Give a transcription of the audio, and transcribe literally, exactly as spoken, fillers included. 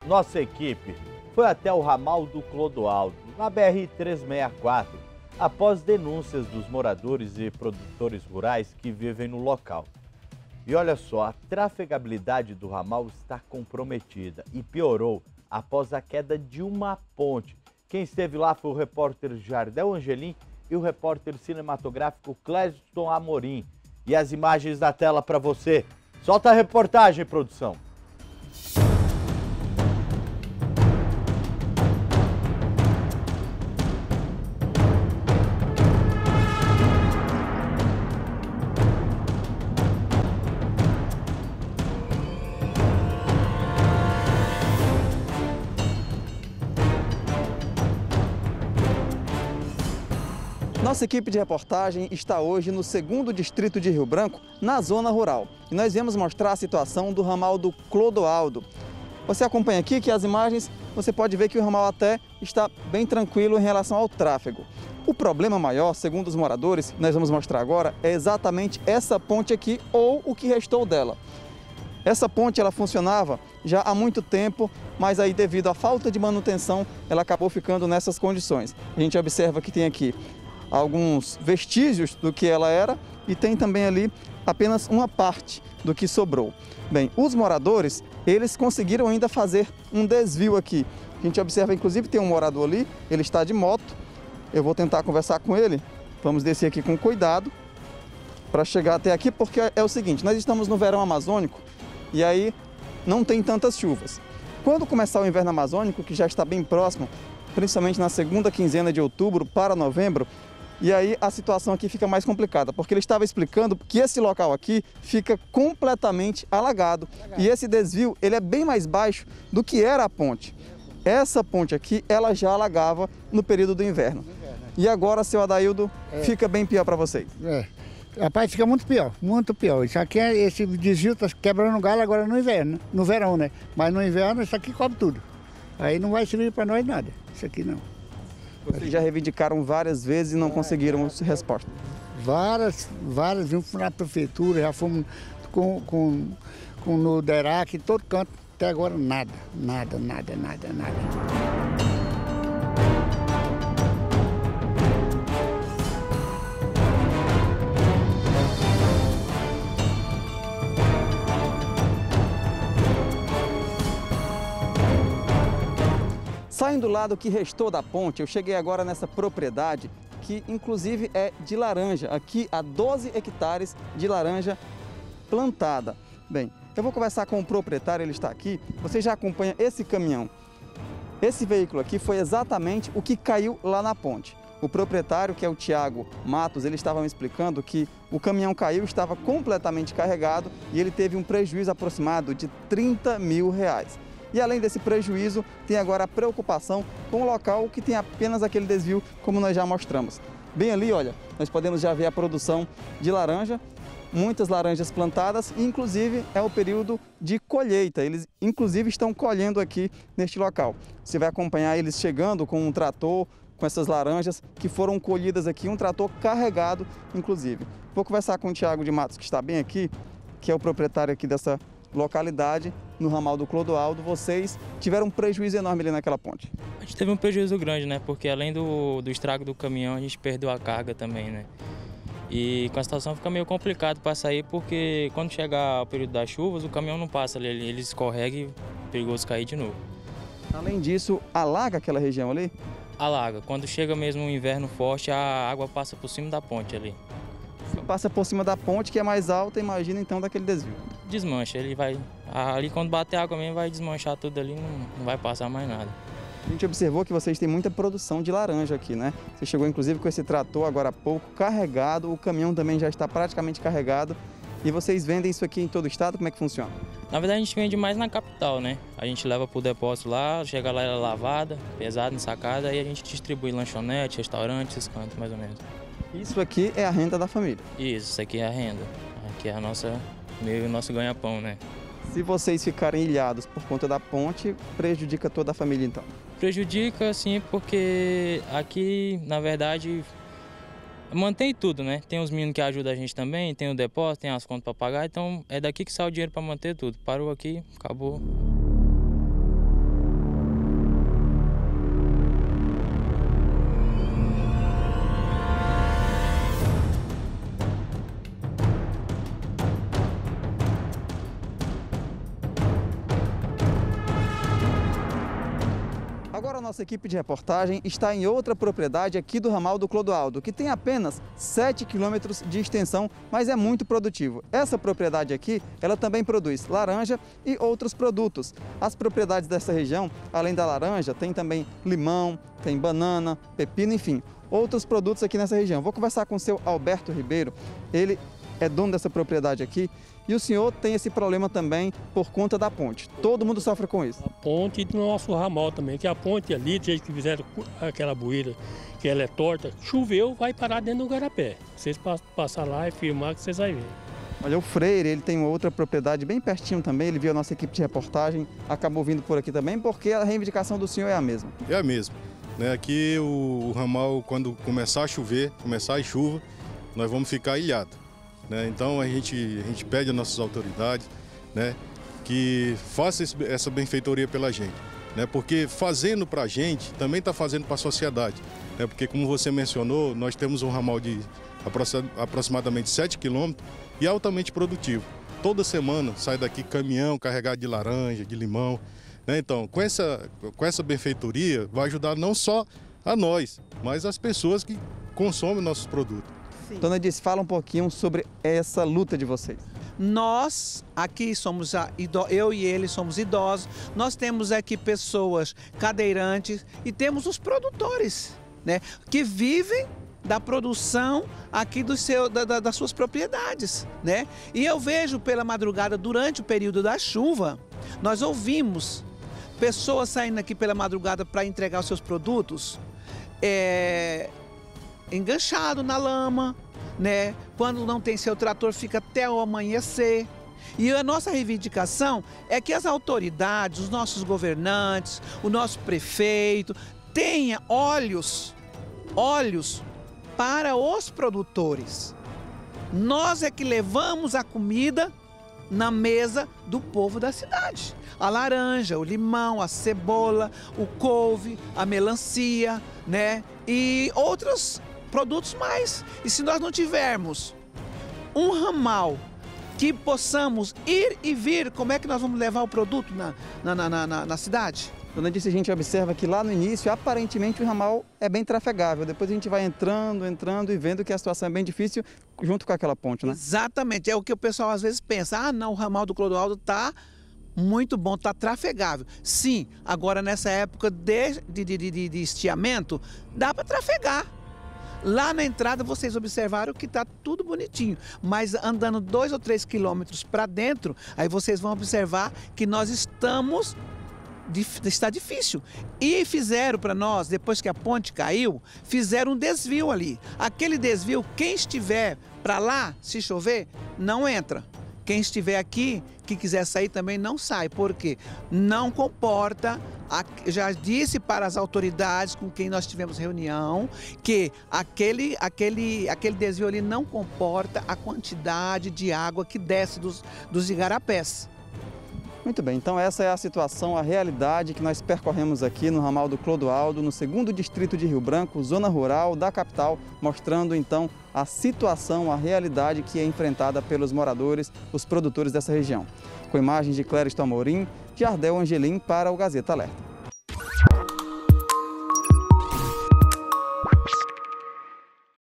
Nossa equipe foi até o ramal do Clodoaldo, na B R trezentos e sessenta e quatro, após denúncias dos moradores e produtores rurais que vivem no local. E olha só, a trafegabilidade do ramal está comprometida e piorou após a queda de uma ponte. Quem esteve lá foi o repórter Jardel Angelim e o repórter cinematográfico Cléston Amorim. E as imagens na tela para você. Solta a reportagem, produção. Nossa equipe de reportagem está hoje no segundo distrito de Rio Branco, na zona rural. E nós viemos mostrar a situação do ramal do Clodoaldo. Você acompanha aqui que as imagens, você pode ver que o ramal até está bem tranquilo em relação ao tráfego. O problema maior, segundo os moradores, que nós vamos mostrar agora, é exatamente essa ponte aqui ou o que restou dela. Essa ponte ela funcionava já há muito tempo, mas aí devido à falta de manutenção, ela acabou ficando nessas condições. A gente observa que tem aqui alguns vestígios do que ela era e tem também ali apenas uma parte do que sobrou. Bem, os moradores, eles conseguiram ainda fazer um desvio aqui. A gente observa, inclusive, tem um morador ali, ele está de moto. Eu vou tentar conversar com ele. Vamos descer aqui com cuidado para chegar até aqui, porque é o seguinte, nós estamos no verão amazônico e aí não tem tantas chuvas. Quando começar o inverno amazônico, que já está bem próximo, principalmente na segunda quinzena de outubro para novembro, e aí a situação aqui fica mais complicada, porque ele estava explicando que esse local aqui fica completamente alagado. alagado. E esse desvio, ele é bem mais baixo do que era a ponte. Essa ponte aqui, ela já alagava no período do inverno. E agora, seu Adaildo, é. fica bem pior para vocês. É. Rapaz, fica muito pior, muito pior. Isso aqui, é, esse desvio está quebrando galho agora no inverno, no verão, né? Mas no inverno isso aqui cobre tudo. Aí não vai servir para nós nada, isso aqui não. Vocês já reivindicaram várias vezes e não conseguiram resposta? Várias, várias, vimos na prefeitura, já fomos com, com, com no DERAC, em todo canto, até agora nada, nada, nada, nada, nada. Saindo lá do que restou da ponte, eu cheguei agora nessa propriedade que inclusive é de laranja. Aqui há doze hectares de laranja plantada. Bem, eu vou conversar com o proprietário, ele está aqui. Você já acompanha esse caminhão. Esse veículo aqui foi exatamente o que caiu lá na ponte. O proprietário, que é o Tiago Matos, ele estava me explicando que o caminhão caiu, estava completamente carregado e ele teve um prejuízo aproximado de trinta mil reais. E além desse prejuízo, tem agora a preocupação com o local que tem apenas aquele desvio, como nós já mostramos. Bem ali, olha, nós podemos já ver a produção de laranja, muitas laranjas plantadas, e inclusive é o período de colheita. Eles inclusive estão colhendo aqui neste local. Você vai acompanhar eles chegando com um trator, com essas laranjas que foram colhidas aqui, um trator carregado, inclusive. Vou conversar com o Tiago de Matos, que está bem aqui, que é o proprietário aqui dessa localidade, no ramal do Clodoaldo. Vocês tiveram um prejuízo enorme ali naquela ponte. A gente teve um prejuízo grande, né? Porque além do, do estrago do caminhão, a gente perdeu a carga também, né? E com a situação fica meio complicado para sair, porque quando chegar o período das chuvas, o caminhão não passa ali, ele escorrega e é perigoso cair de novo. Além disso, alaga aquela região ali? Alaga. Quando chega mesmo o inverno forte, a água passa por cima da ponte ali. Passa por cima da ponte, que é mais alta, imagina então daquele desvio. Desmancha, ele vai, ali quando bater água mesmo vai desmanchar tudo ali, não, não vai passar mais nada. A gente observou que vocês têm muita produção de laranja aqui, né? Você chegou inclusive com esse trator agora há pouco, carregado, o caminhão também já está praticamente carregado. E vocês vendem isso aqui em todo o estado? Como é que funciona? Na verdade a gente vende mais na capital, né? A gente leva para o depósito lá, chega lá, ela é lavada, pesada, ensacada, e a gente distribui lanchonete, restaurante, esses cantos mais ou menos. Isso aqui é a renda da família? Isso, isso aqui é a renda. Aqui é a nossa, meio o nosso ganha-pão, né? Se vocês ficarem ilhados por conta da ponte, prejudica toda a família então? Prejudica, sim, porque aqui, na verdade, mantém tudo, né? Tem os meninos que ajudam a gente também, tem o depósito, tem as contas para pagar, então é daqui que sai o dinheiro para manter tudo. Parou aqui, acabou. Agora a nossa equipe de reportagem está em outra propriedade aqui do ramal do Clodoaldo, que tem apenas sete quilômetros de extensão, mas é muito produtivo. Essa propriedade aqui, ela também produz laranja e outros produtos. As propriedades dessa região, além da laranja, tem também limão, tem banana, pepino, enfim, outros produtos aqui nessa região. Vou conversar com o seu Alberto Ribeiro, ele é dono dessa propriedade aqui. E o senhor tem esse problema também por conta da ponte. Todo mundo sofre com isso. A ponte do nosso ramal também, que a ponte ali, do jeito que fizeram aquela bueira, que ela é torta, choveu, vai parar dentro do garapé. Vocês passar lá e filmar que vocês vão ver. Olha, o Freire, ele tem outra propriedade bem pertinho também, ele viu a nossa equipe de reportagem, acabou vindo por aqui também, porque a reivindicação do senhor é a mesma. É a mesma. Né? Aqui o, o ramal, quando começar a chover, começar a chuva, nós vamos ficar ilhados. Né? Então a gente, a gente pede às nossas autoridades, né, que faça esse, essa benfeitoria pela gente, né? Porque fazendo para a gente também está fazendo para a sociedade, né? Porque como você mencionou, nós temos um ramal de aproximadamente sete quilômetros e altamente produtivo. Toda semana sai daqui caminhão carregado de laranja, de limão, né? Então com essa, com essa benfeitoria vai ajudar não só a nós, mas as pessoas que consomem nossos produtos. Sim. Dona Edice, fala um pouquinho sobre essa luta de vocês. Nós aqui somos, eu e ele somos idosos, nós temos aqui pessoas cadeirantes e temos os produtores, né, que vivem da produção aqui do seu, da, da, das suas propriedades, né? E eu vejo pela madrugada, durante o período da chuva, nós ouvimos pessoas saindo aqui pela madrugada para entregar os seus produtos, é... enganchado na lama, né? Quando não tem seu trator, fica até o amanhecer. E a nossa reivindicação é que as autoridades, os nossos governantes, o nosso prefeito, tenha olhos, olhos para os produtores. Nós é que levamos a comida na mesa do povo da cidade. A laranja, o limão, a cebola, o couve, a melancia, né? E outros produtos mais. E se nós não tivermos um ramal que possamos ir e vir, como é que nós vamos levar o produto na, na, na, na, na cidade? Dona Edice, a gente observa que lá no início, aparentemente, o ramal é bem trafegável. Depois a gente vai entrando, entrando e vendo que a situação é bem difícil junto com aquela ponte, né? Exatamente. É o que o pessoal às vezes pensa. Ah, não, o ramal do Clodoaldo está muito bom, está trafegável. Sim, agora nessa época de, de, de, de, de estiamento, dá para trafegar. Lá na entrada vocês observaram que está tudo bonitinho, mas andando dois ou três quilômetros para dentro, aí vocês vão observar que nós estamos... está difícil. E fizeram para nós, depois que a ponte caiu, fizeram um desvio ali. Aquele desvio, quem estiver para lá, se chover, não entra. Quem estiver aqui, que quiser sair também não sai, porque não comporta, já disse para as autoridades com quem nós tivemos reunião, que aquele, aquele, aquele desvio ali não comporta a quantidade de água que desce dos, dos igarapés. Muito bem, então essa é a situação, a realidade que nós percorremos aqui no ramal do Clodoaldo, no segundo distrito de Rio Branco, zona rural da capital, mostrando então a situação, a realidade que é enfrentada pelos moradores, os produtores dessa região. Com imagens de Clériston Amorim, de Ardel Angelim para o Gazeta Alerta.